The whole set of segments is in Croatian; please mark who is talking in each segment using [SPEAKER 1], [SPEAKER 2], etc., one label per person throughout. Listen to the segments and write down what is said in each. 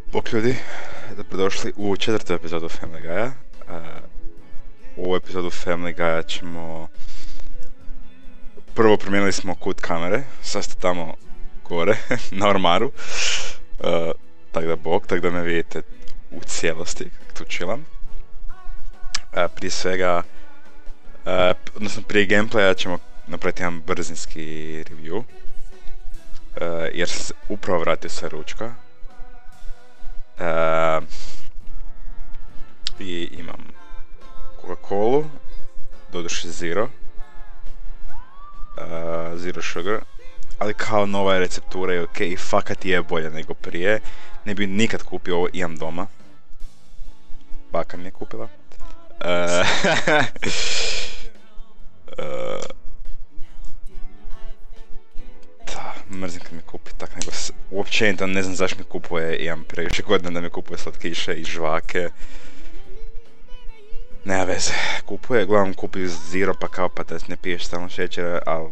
[SPEAKER 1] Bok ljudi, dobrodošli u četvrtu epizodu Family Guya. U ovu epizodu Family Guya ćemo... Prvo promijenili smo kut kamere, sad ste tamo gore, na ormaru. Tak da me vidite u cijelosti, kako tu chillam. Prije svega, odnosno prije gameplaya ćemo napraviti jedan brzinski review. Jer sam se upravo vratio sa ručka. I imam Coca-Colu, doduše zero sugar, ali kao nova je receptura i ok, fakat je bolje nego prije. Ne bi nikad kupio ovo, imam doma. Baka mi je kupila. Mrzim kad mi kupi tak, nego uopće ne znam zašto mi kupuje, imam previše godina da mi kupuje slatkiše i žvake. Nema veze, kupuje, uglavnom kupi zero pa kao pa da ne piješ stalno šećera, ali...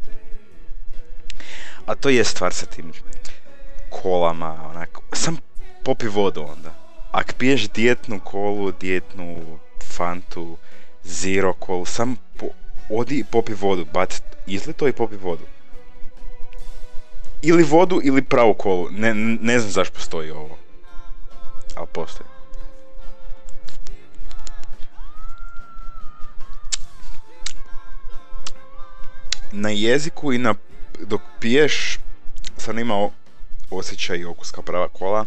[SPEAKER 1] A to je stvar sa tim kolama, onak, sam popi vodu onda. Ak piješ dijetnu kolu, dijetnu fantu, zero kolu, sam odi i popi vodu, izli to i popi vodu. Ili vodu ili pravu kolu, ne znam zašto postoji ovo, ali postoji. Na jeziku i dok piješ, sam imao osjećaj i okus kao prava kola,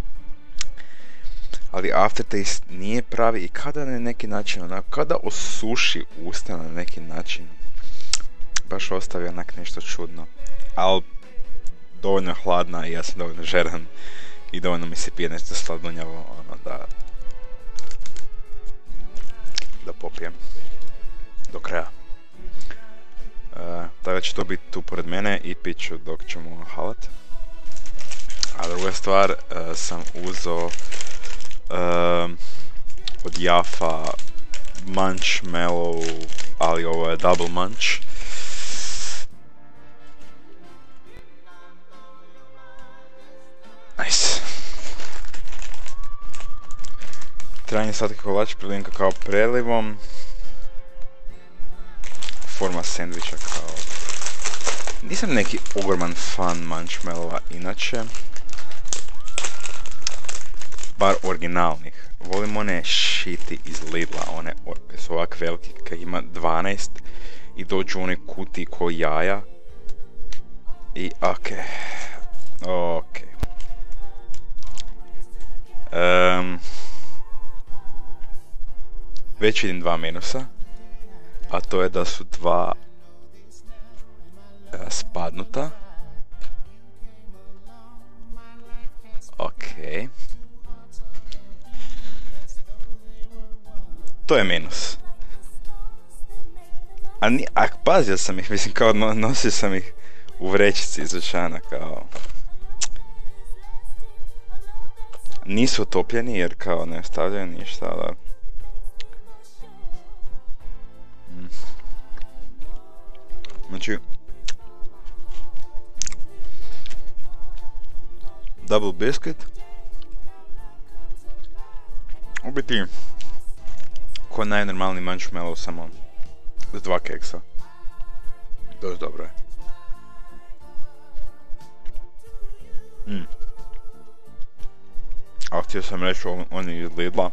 [SPEAKER 1] ali aftertaste nije pravi i kada na neki način, onako, kada osuši usta na neki način, baš ostavi onak nešto čudno, ali dovoljno hladna i ja sam dovoljno žeran i dovoljno mi se pije nešto sladunjavo, ono da popijem do kraja. Tako da će to biti tu pored mene i pit ću dok ćemo halat. A druga stvar, sam uzeo od Jafa Munchmallow, ali ovo je double munch. Nice. Trajni slatki kolač prilinka kao prelivom. Forma sandviča kao... Nisam neki ogroman fan Munchmallowa inače. Bar originalnih. Volim one shiti iz Lidla, one su ovak veliki, kak ima 12 i dođu one kuti ko jaja. I okej. Već vidim dva minusa, a to je da su dva spadnuta. Okej. To je minus. A pazio sam ih, mislim kao nosio sam ih u vrećici iz dućana kao... Nisu utopljeni jer kao ne ostavljaju ništa, ali... Znači... Double biscuit. U biti... Ko najnormalni Munchmallow, samo... s dva keksa. Dost dobro je. A htio sam reći oni iz Lidla.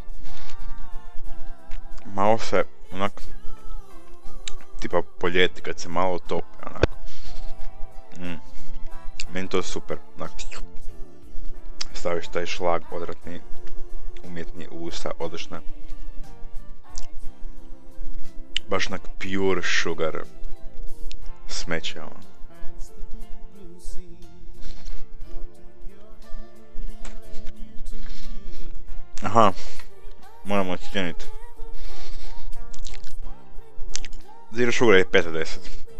[SPEAKER 1] Malo se onak... Tipa po ljeti kad se malo tope onak. Meni to je super. Onak, staviš taj šlag odvratni, umjetni u usta, odlično. Baš onak pure sugar smeće ono. Aha, moramo ocijeniti. Zero sugar je 5 od 10.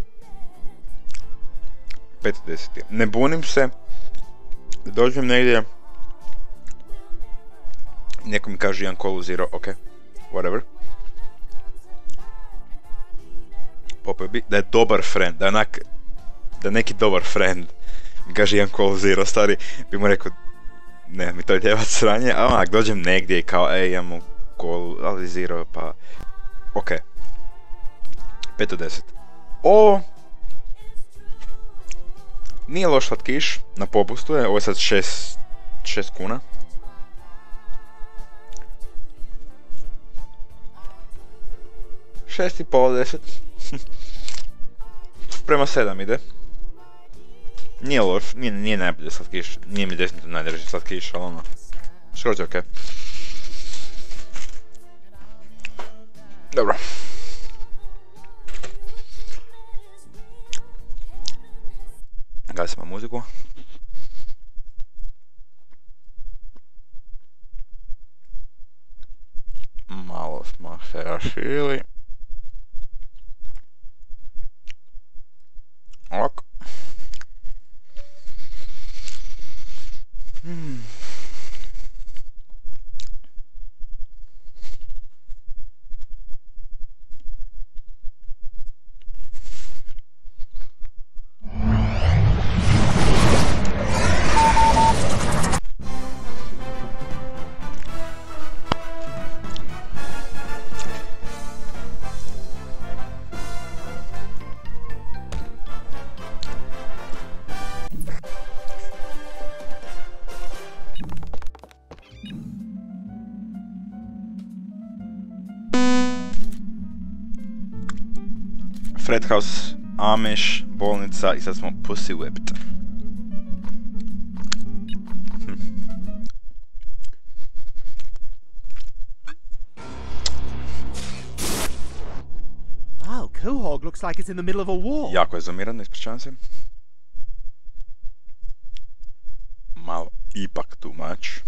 [SPEAKER 1] 5 od 10. Ne bunim se. Dođem negdje. Neko mi kaže jedan kolu zero, ok. Whatever. Popio bi da je dobar friend, da je onak... Da neki dobar friend mi kaže jedan kolu zero, stari, bi mu rekao... ne mi to djevat sranje, a onak dođem negdje i kao ej imamo koalizirao pa... Ok. 5 od 10. Ovo... Nije loš slatkiš, na popustu je, ovo je sad 6 kuna. Šest i pol, 10. Prema 7 ide. Nije loš, nije najbolji slatkiš, nije mi definitivno najdraži slatkiš, ali ono, skroz je okej. Dobro. Gasimo muziku. Malo smo se raširili. Ok. Fred House, Amish, bolnica i sad smo Pussy Whipped.
[SPEAKER 2] Wow, Quahog looks like it's in the middle of a war.
[SPEAKER 1] Jako je zoomirano, ispričavam se. Malo ipak too much.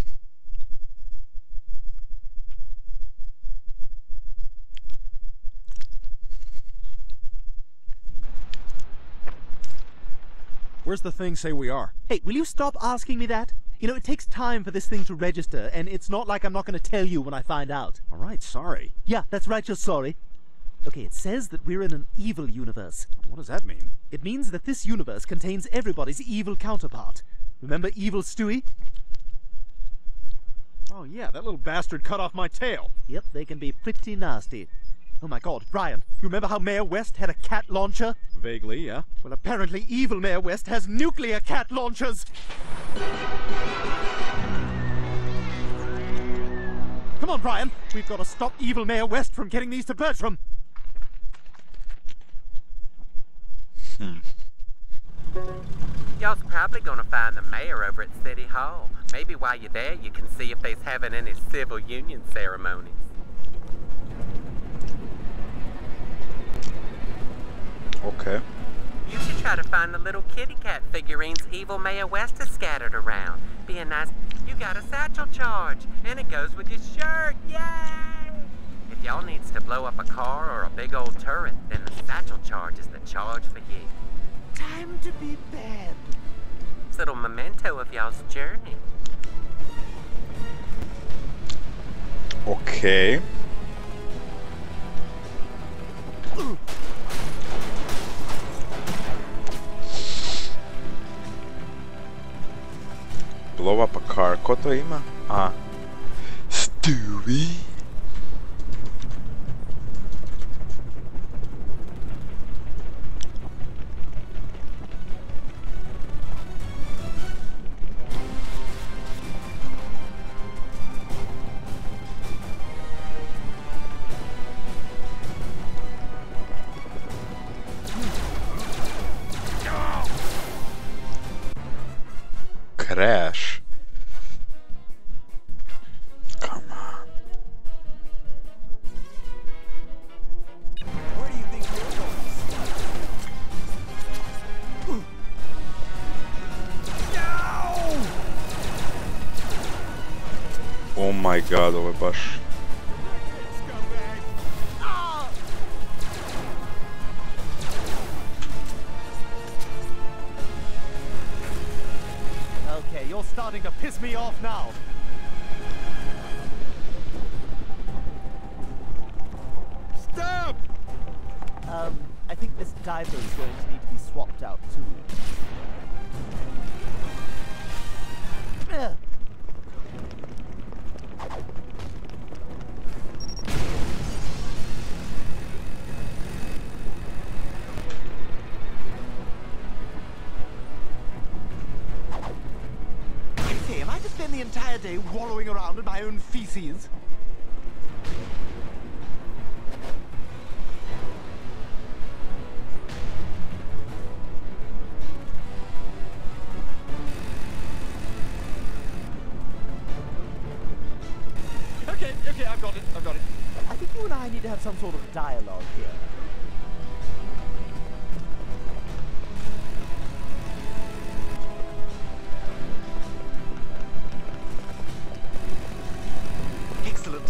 [SPEAKER 2] Where's the thing say we are?
[SPEAKER 3] Hey, will you stop asking me that? You know, it takes time for this thing to register, and it's not like I'm not going to tell you when I find out.
[SPEAKER 2] All right, sorry.
[SPEAKER 3] Yeah, that's right, you're sorry. Okay, it says that we're in an evil universe.
[SPEAKER 2] What does that mean?
[SPEAKER 3] It means that this universe contains everybody's evil counterpart. Remember Evil Stewie?
[SPEAKER 2] Oh yeah, that little bastard cut off my tail.
[SPEAKER 3] Yep, they can be pretty nasty. Oh my god, Brian, you remember how Mayor West had a cat launcher?
[SPEAKER 2] Vaguely, yeah.
[SPEAKER 3] Well, apparently evil Mayor West has nuclear cat launchers! Come on, Brian, we've got to stop evil Mayor West from getting these to Bertram.
[SPEAKER 4] Y'all's probably gonna find the mayor over at City Hall. Maybe while you're there, you can see if they's having any civil union ceremonies.
[SPEAKER 1] Okay.
[SPEAKER 4] You should try to find the little kitty cat figurines evil Mayor West has scattered around. Be a nice... You got a satchel charge, and it goes with your shirt. Yay! If y'all needs to blow up a car or a big old turret, then the satchel charge is the charge for you.
[SPEAKER 3] Time to be bad.
[SPEAKER 4] It's a little memento of y'all's journey.
[SPEAKER 1] Okay. Blow up a car. Ko to ima? A. Stewie. Crash. Come on.
[SPEAKER 2] Where do you think you're going? No!
[SPEAKER 1] Oh my god, ovo je baš...
[SPEAKER 2] Scumbag! Ah!
[SPEAKER 3] Okay, you're starting to piss me off now.
[SPEAKER 2] Stop!
[SPEAKER 3] I think this diaper is going to need to be swapped out too. to spend the entire day wallowing around in my own feces?
[SPEAKER 2] Okay, I've got it.
[SPEAKER 3] I think you and I need to have some sort of dialogue here. Excellent.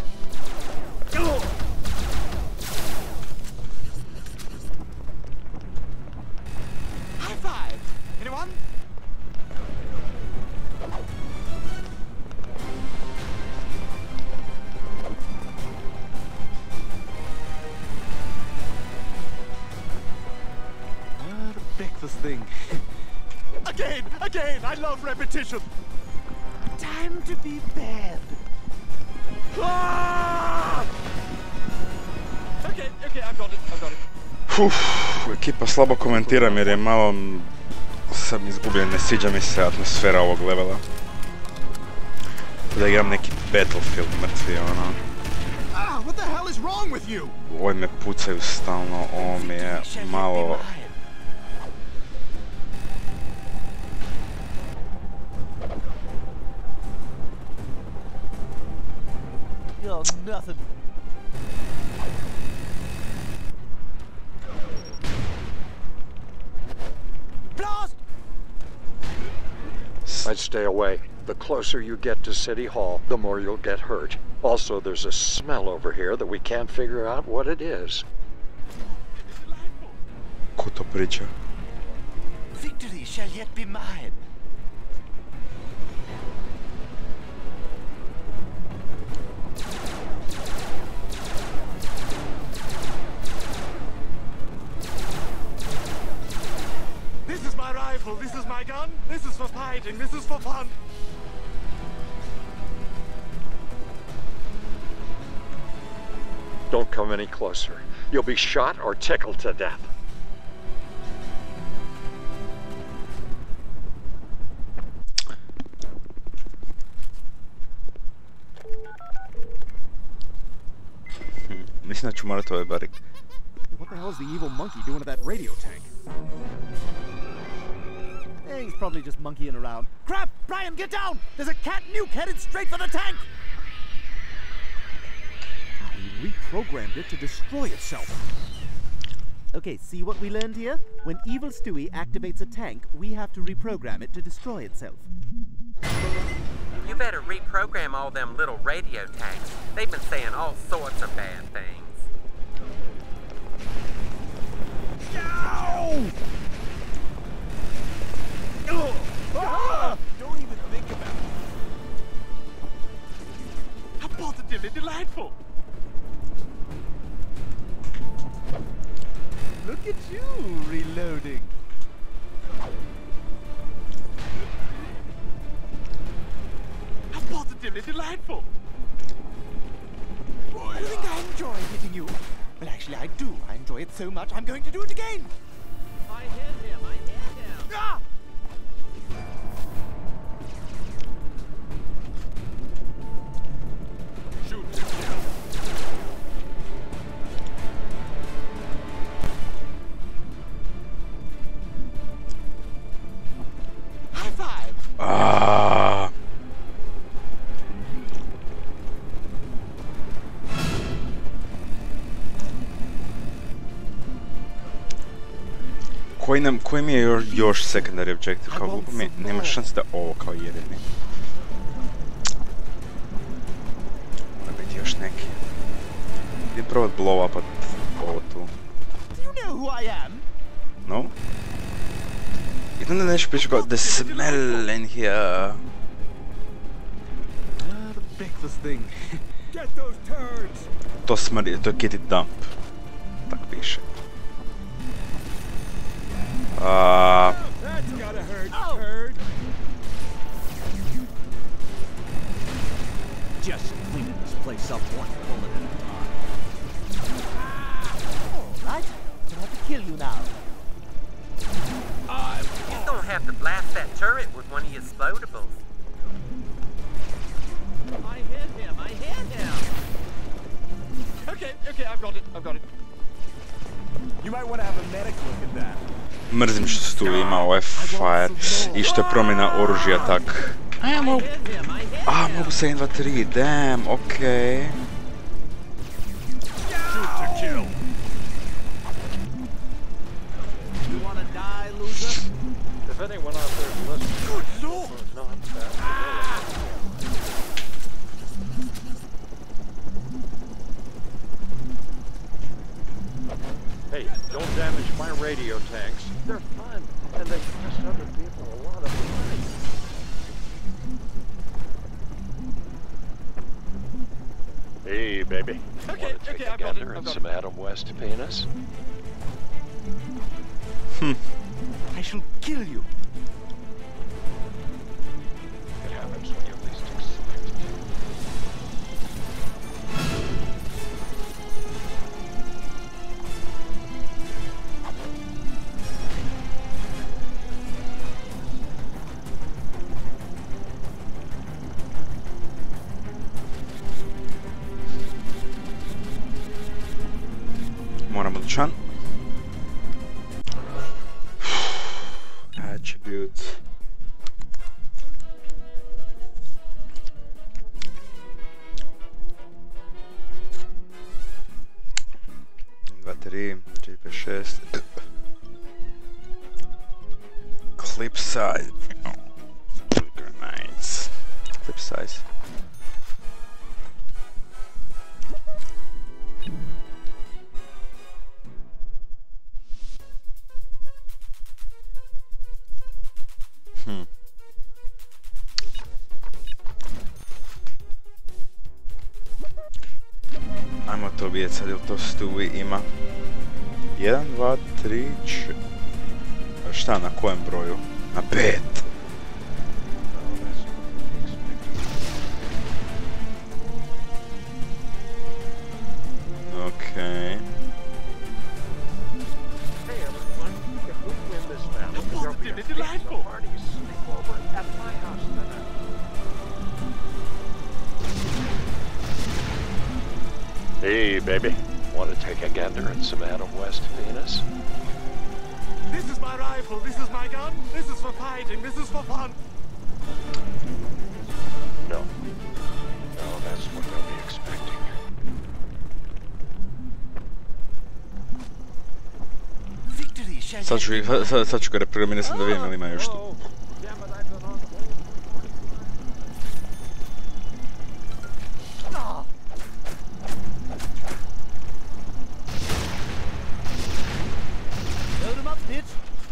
[SPEAKER 3] High five! Anyone? This thing. Again, I love repetition. Time to be bad. Ah!
[SPEAKER 2] Okay, I've got it.
[SPEAKER 1] Ekipa slabo komentiram jer je malo sam izgubljen, ne sviđa mi se atmosfera ovog levela. Da igram neki Battlefield mrtvi, ono.
[SPEAKER 2] What the hell is wrong with you?
[SPEAKER 1] Oj me pucaju stalno, ovo mi je malo...
[SPEAKER 3] Oh, nothing. Blast!
[SPEAKER 5] I'd stay away. The closer you get to City Hall, the more you'll get hurt. Also, there's a smell over here that we can't figure out what it is.
[SPEAKER 1] Ko to priča?
[SPEAKER 3] Victory shall yet be mine.
[SPEAKER 2] This is my rifle, this is my gun, this is for fighting, this is for fun.
[SPEAKER 5] Don't come any closer. You'll be shot or tickled to death.
[SPEAKER 1] Mislim da ću morat ovaj barik.
[SPEAKER 2] What the hell is the evil monkey doing to that radio tank?
[SPEAKER 3] He's probably just monkeying around. Crap! Brian, get down! There's a cat nuke headed straight for the tank!
[SPEAKER 2] We reprogrammed it to destroy itself.
[SPEAKER 3] Okay, see what we learned here? When Evil Stewie activates a tank, we have to reprogram it to destroy itself.
[SPEAKER 4] You better reprogram all them little radio tanks. They've been saying all sorts of bad things.
[SPEAKER 2] Ow! Don't even think about it. How positively delightful!
[SPEAKER 3] Look at you, reloading.
[SPEAKER 2] How positively delightful!
[SPEAKER 3] I think I enjoy hitting you. Well, actually, I do. I enjoy it so much, I'm going to do it again.
[SPEAKER 2] I hit him!
[SPEAKER 3] Ah!
[SPEAKER 2] Shoot to kill.
[SPEAKER 3] High five!
[SPEAKER 1] Ah. Koji mi je još secondary objective, kao glupo mi, nema šanse da ovo kao jedini. Mora biti još neki. Idem probat blow upat ovo tu.
[SPEAKER 3] Do you know who I am?
[SPEAKER 1] No? Idem da nešto priča kao the smell in here.
[SPEAKER 3] The breakfast thing.
[SPEAKER 2] Get those turds!
[SPEAKER 1] To smrdi, to je kitty dump. Tak piše.
[SPEAKER 2] That's gotta hurt, turd!
[SPEAKER 3] Just cleaning this place up one bullet at a time. Alright, I'll have to kill you now.
[SPEAKER 4] You're gonna have to blast that turret with one of your explodables.
[SPEAKER 2] got it. You might want to have a medic look at that.
[SPEAKER 1] Mrzim što se tu ima ovaj fire i što je promjena oružja tak. Mogu se 1, 2, 3, damn, okej.
[SPEAKER 2] Shoot to kill.
[SPEAKER 3] You wanna die, loser?
[SPEAKER 5] If anyone out there is listening,
[SPEAKER 2] Good lord.
[SPEAKER 5] not that. Hey, don't damage my radio tanks. They're fun, and they cost other people a lot of money. Hey, baby.
[SPEAKER 2] Okay,
[SPEAKER 5] Want to take
[SPEAKER 2] okay,
[SPEAKER 5] a
[SPEAKER 2] I've got it,
[SPEAKER 5] gander
[SPEAKER 2] I've
[SPEAKER 5] and
[SPEAKER 2] got
[SPEAKER 5] some
[SPEAKER 2] it.
[SPEAKER 5] Adam West penis?
[SPEAKER 3] I shall kill you.
[SPEAKER 5] It happens when you least expect it.
[SPEAKER 1] Moramo dućan. Attribute. Dva, tri, 4, 5, 6. Clip size. Grenades. Clip size. Ajmo to vidjeti sad, jel to Stewie ima 1, 2, 3, 4... Šta, na kojem broju? Na 5! Okej.
[SPEAKER 5] Hey, everyone. If we win this battle, there'll be a
[SPEAKER 2] Positively delightful.
[SPEAKER 5] party sleepover at my house tonight. Hey, baby. Want to take a gander at some Adam West penis?
[SPEAKER 2] This is my rifle, this is my gun, this is for fighting, this is for fun.
[SPEAKER 5] No. No, that's what they'll be expecting.
[SPEAKER 3] Victory shall
[SPEAKER 1] Sad ću ga reprogramiti, sam da vidim ili ima još tu.
[SPEAKER 5] Oh, damn it, I've been on hold.
[SPEAKER 3] load him up, bitch.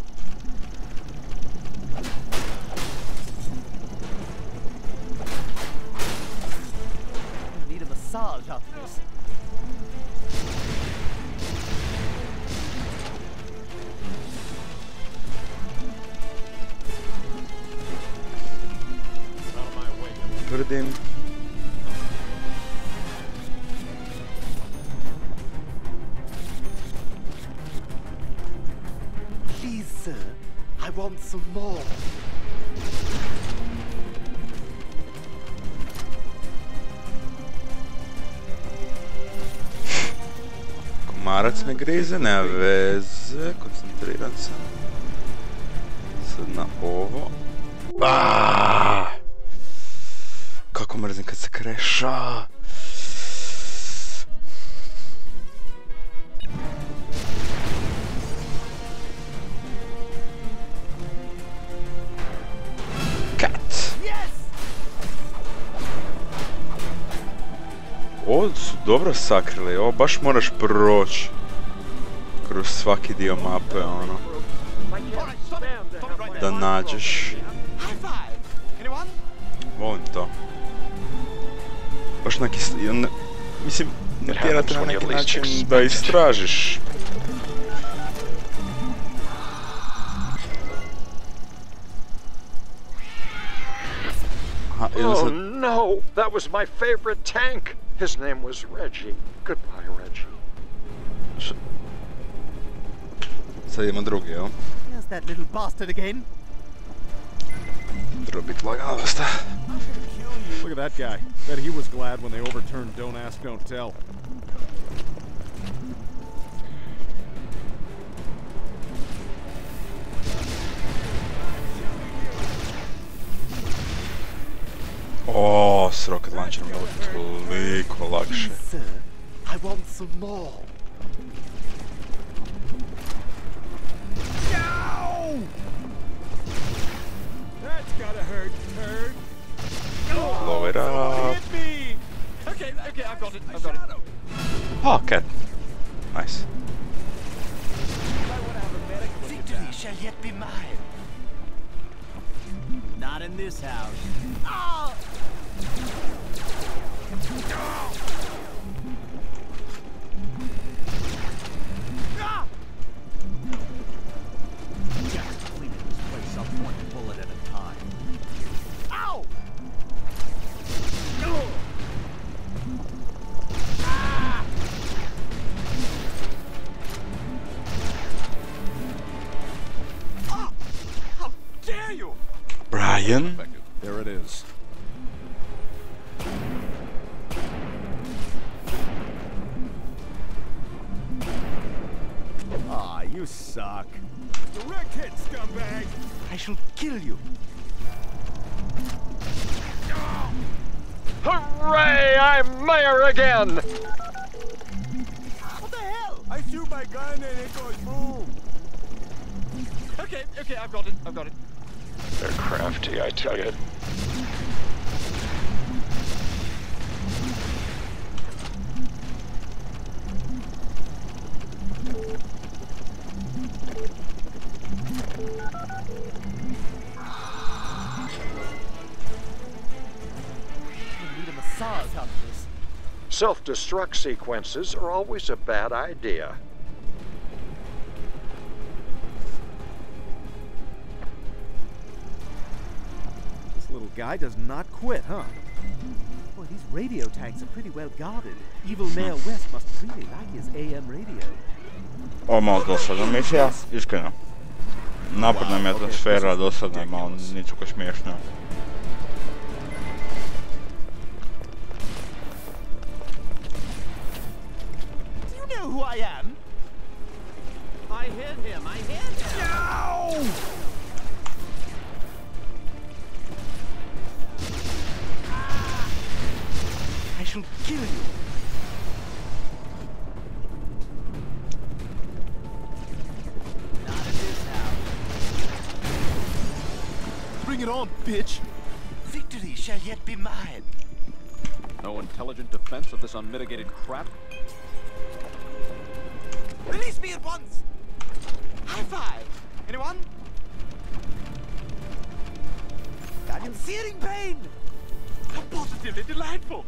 [SPEAKER 3] I need a massage after this.
[SPEAKER 5] Out of my way.
[SPEAKER 1] Tvrdim.
[SPEAKER 3] Please, sir, I want some more.
[SPEAKER 1] Komarac me grize, nema veze, koncentriram se. Sad na ovo. Kako mrzim kad se kreša. Cat. Ovo su dobro sakrili, ovo baš moraš proći kroz svaki dio mape, ono, da nađeš.
[SPEAKER 2] High five. Anyone?
[SPEAKER 1] Volim to. Baš neki, mislim, ne tjerate na neki način da istražiš. Aha,
[SPEAKER 5] Oh no! That was my favorite tank! His name was Reggie. Goodbye, Reggie.
[SPEAKER 1] Sad idemo drugi, jel?
[SPEAKER 3] Here's that little bastard again.
[SPEAKER 1] Treba biti lagano dosta.
[SPEAKER 2] Look at that guy. Bet he was glad when they overturned Don't Ask, Don't Tell.
[SPEAKER 1] O, s rocket launcherom je toliko lakše.
[SPEAKER 3] Sir, I want some more. No!
[SPEAKER 2] That's gotta hurt, turd.
[SPEAKER 1] Blow it up.
[SPEAKER 2] Hit me! Okay, I've got it.
[SPEAKER 1] Oh, cat. Nice.
[SPEAKER 3] Victory shall yet be mine. Not in this house. Ah! Ah! Just cleaning this place up one bullet at a time. Ow! Ah! Ah! How dare you!
[SPEAKER 1] Brian?
[SPEAKER 2] There it is.
[SPEAKER 3] Ah, you suck.
[SPEAKER 2] Direct hit, scumbag!
[SPEAKER 3] I shall kill you.
[SPEAKER 5] Hooray! I'm mayor again!
[SPEAKER 3] What the hell?
[SPEAKER 2] I shoot my gun and it goes boom. Okay, I've got it.
[SPEAKER 5] They're crafty, I tell you.
[SPEAKER 3] Need a massage out of this.
[SPEAKER 5] Self-destruct sequences are always a bad idea.
[SPEAKER 3] This little guy does not quit, huh? Boy, these radio tanks are pretty well guarded. Evil Mayor West must really like his AM radio.
[SPEAKER 1] Ovo je malo dosadna misija, iskreno. Naporna mi je atmosfera, dosadna je malo ničuko smiješno.
[SPEAKER 3] Do you know who I am? I hit him. No! I shall kill you. Not in this house.
[SPEAKER 2] Bring it on, bitch!
[SPEAKER 3] Victory shall yet be mine.
[SPEAKER 6] No intelligent defense of this unmitigated crap?
[SPEAKER 3] Release me at once! High five! Anyone? I'm in searing pain!
[SPEAKER 2] How positively delightful!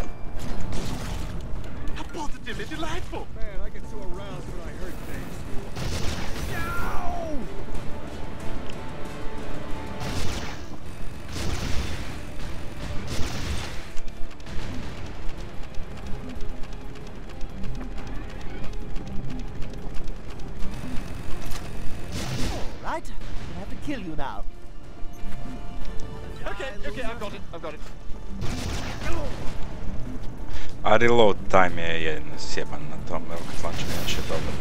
[SPEAKER 2] How positively delightful! Man, I get so aroused when I heard things.
[SPEAKER 3] No! All right, I have to kill you now.
[SPEAKER 2] Okay, I've got it.
[SPEAKER 1] A reload time je jedino sjeban na tom rocket launcheru, inače je dobro.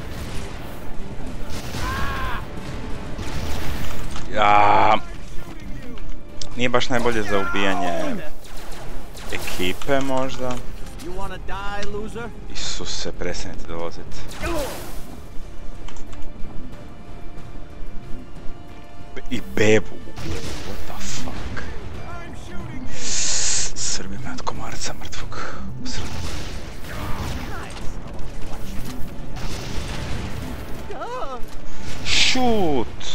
[SPEAKER 1] Ja, nije baš najbolje za ubijanje ekipe možda.
[SPEAKER 3] You wanna die, loser?
[SPEAKER 1] Isuse, prestanite dolazit. I bebu ubije, what the fuck. Srbi me od komarca mrtvog usrednog. Shoot!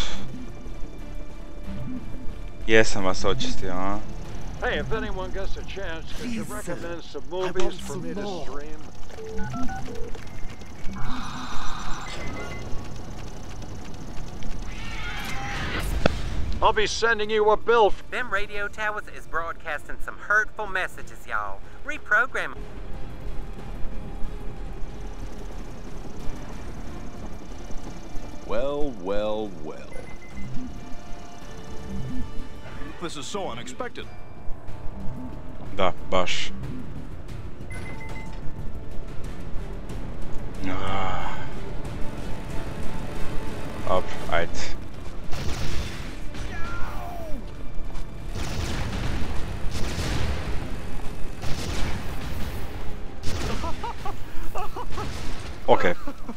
[SPEAKER 1] Jesam vas očistio, a?
[SPEAKER 5] Hey, if anyone gets a chance, could you recommend some movies for me to stream? I'll be sending you a bill.
[SPEAKER 4] Them radio towers is broadcasting some hurtful messages, y'all. Reprogram 'em.
[SPEAKER 6] Well, well, well. This is so unexpected.
[SPEAKER 1] Da, baš. Dobro, ajde. Okay.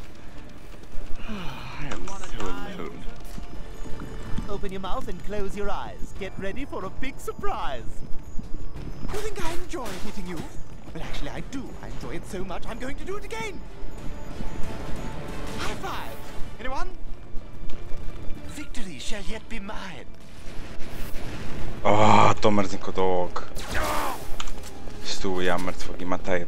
[SPEAKER 1] I am so alone.
[SPEAKER 3] Open your mouth and close your eyes. Get ready for a big surprise.
[SPEAKER 2] You think I enjoy hitting you? Well, actually, I do. I enjoy it so much, I'm going to do it again. High five. Anyone? Victory shall yet be mine.
[SPEAKER 1] To mrzim kod ovog. Stuja mrtvog ima taj...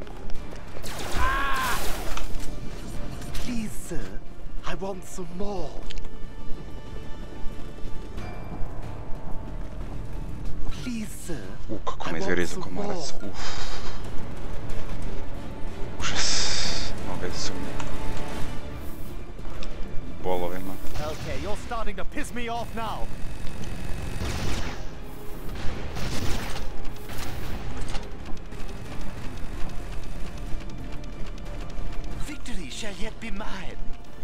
[SPEAKER 3] Please, sir, I want some more. Please, sir.
[SPEAKER 1] Kako me izvirizao komarac. Užas. Noge su mi... bolovima.
[SPEAKER 3] Okay, you're starting to piss me off now.
[SPEAKER 2] Victory shall yet be mine.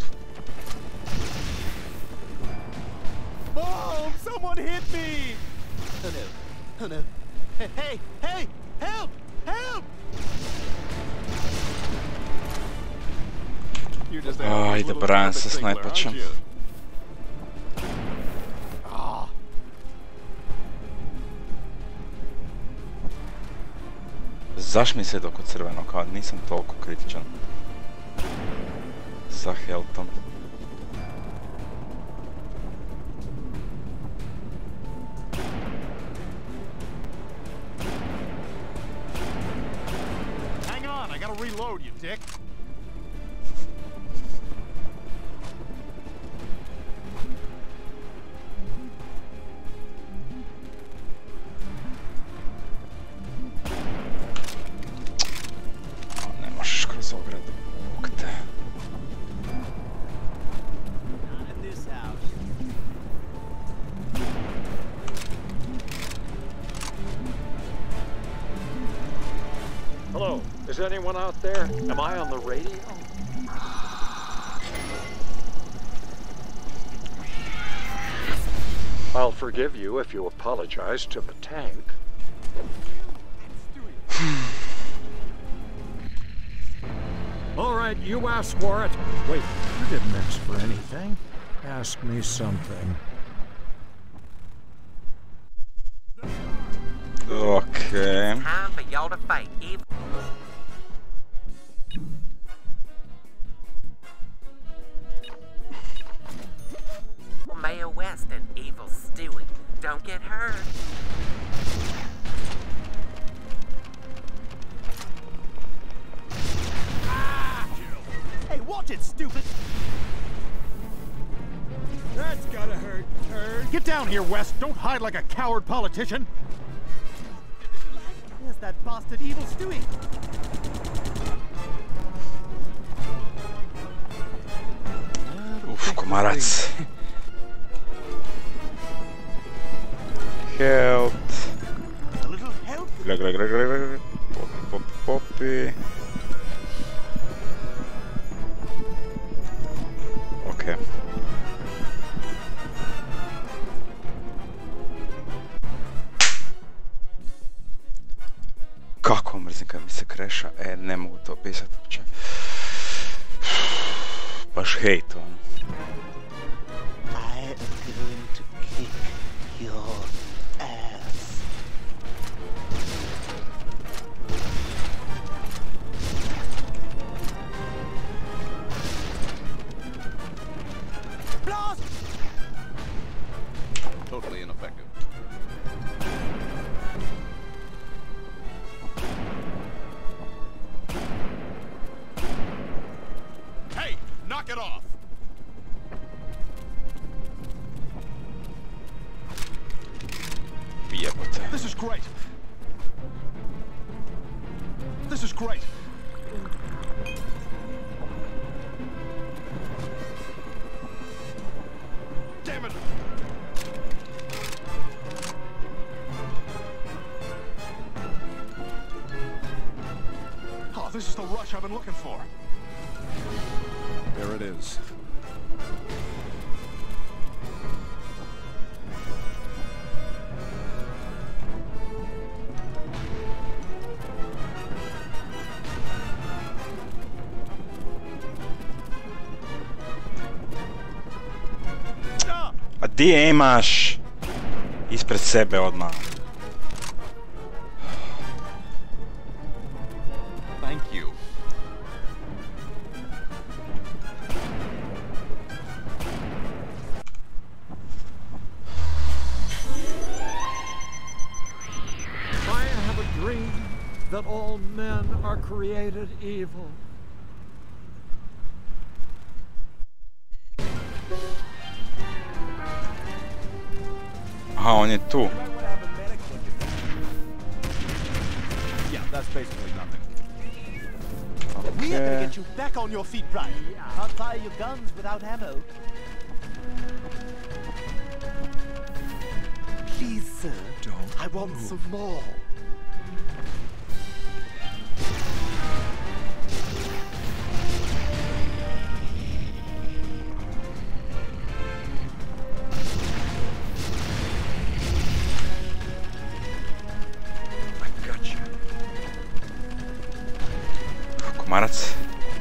[SPEAKER 3] Mom, someone hit me! Oh no, oh no. Hey, hey, help, help!
[SPEAKER 6] You just
[SPEAKER 1] Ajde, branim se snajpačem. Zaš mi se dok crveno, kao nisam toliko kritičan sa healthom.
[SPEAKER 3] Hang on, I gotta reload you, dick.
[SPEAKER 1] Ne možeš kroz ogradu, bog te.
[SPEAKER 5] Hello, is anyone out there? Am I on the radio? I'll forgive you if you apologize to the tank.
[SPEAKER 7] All right, you asked for it. Wait, you didn't ask for anything. Ask me something.
[SPEAKER 1] Okay.
[SPEAKER 4] Time for y'all to fight evil. Mayor West and evil Stewie. Don't get hurt.
[SPEAKER 3] Hey, watch it, stupid!
[SPEAKER 2] That's gotta hurt, turd.
[SPEAKER 7] Get down here, West. Don't hide like a coward politician.
[SPEAKER 3] There's that bastard evil Stewie.
[SPEAKER 1] Uf, komarac. Health.
[SPEAKER 3] A little help?
[SPEAKER 1] Gle. Popi. Okay. Kako mrzim kad mi se kreša, ne mogu to opisati uopće. Baš hejt ono.
[SPEAKER 3] I am going to kick your ass.
[SPEAKER 2] Blast!
[SPEAKER 6] Totally ineffective.
[SPEAKER 2] Hey, knock it off!
[SPEAKER 1] Jebote.
[SPEAKER 7] This is great. This is great.
[SPEAKER 2] Damn it!
[SPEAKER 7] Oh, this is the rush I've been looking for.
[SPEAKER 6] There it is.
[SPEAKER 1] Di je imaš? Ispred sebe odmah.
[SPEAKER 2] Thank you.
[SPEAKER 7] I have a dream that all men are created evil.
[SPEAKER 1] Aha, on je tu.
[SPEAKER 2] Yeah, that's basically nothing.
[SPEAKER 3] We are gonna
[SPEAKER 1] Okay.
[SPEAKER 3] get you back on your feet, Brian. Can't fire your guns without ammo. Please, sir. I want some more.
[SPEAKER 1] Komarac.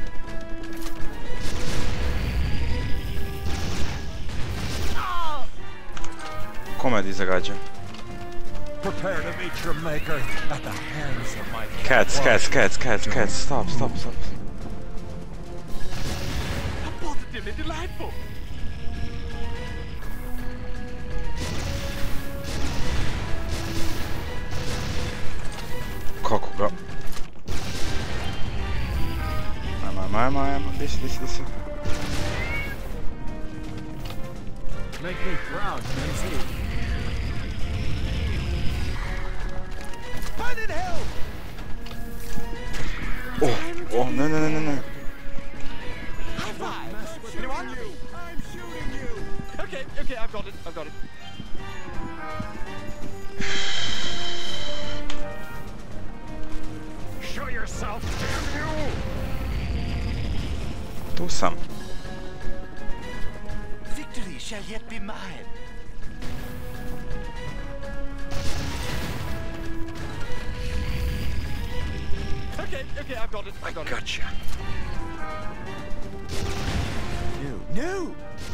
[SPEAKER 1] Kome ti zagađa?
[SPEAKER 7] Prepare to meet your maker at the hands of my
[SPEAKER 1] Cats, stop.
[SPEAKER 2] Positively delightful.
[SPEAKER 1] Kako ga? Ajmo, gdje si?
[SPEAKER 7] Make me proud, Nancy.
[SPEAKER 2] Find in hell!
[SPEAKER 1] Oh, ne.
[SPEAKER 2] High five! Anyone? I'm shooting you! Okay, I've got it.
[SPEAKER 7] Show yourself, damn you!
[SPEAKER 1] Tu sam.
[SPEAKER 3] Victory shall yet be mine.
[SPEAKER 2] Okay, I've got it.
[SPEAKER 5] Gotcha.
[SPEAKER 3] No.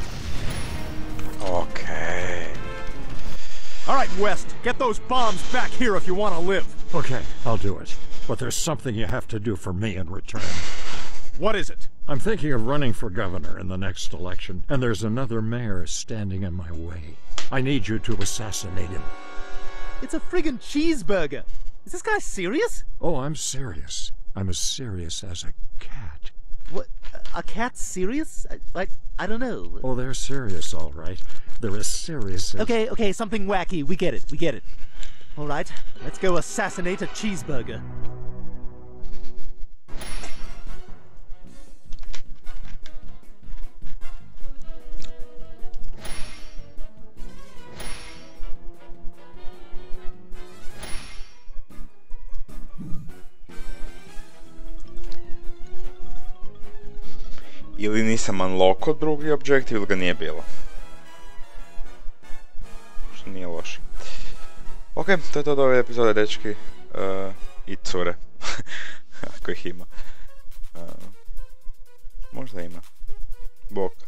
[SPEAKER 1] Okay.
[SPEAKER 7] All right, West, get those bombs back here if you want to live. Okay, I'll do it. But there's something you have to do for me in return.
[SPEAKER 2] What is it?
[SPEAKER 7] I'm thinking of running for governor in the next election, and there's another mayor standing in my way. I need you to assassinate him.
[SPEAKER 3] It's a friggin' cheeseburger. Is this guy serious?
[SPEAKER 7] Oh, I'm serious. I'm as serious as a cat.
[SPEAKER 3] What? A cat serious? I don't know.
[SPEAKER 7] Oh, they're serious, all right. They're as serious as...
[SPEAKER 3] Okay, something wacky. We get it. All right, let's go assassinate a cheeseburger.
[SPEAKER 1] Ili nisam unlockao drugi objektiv ili ga nije bilo. Što nije loše. Ok, to je to od ove epizode, dečki. I cure. Ako ih ima. Možda ima. Bok.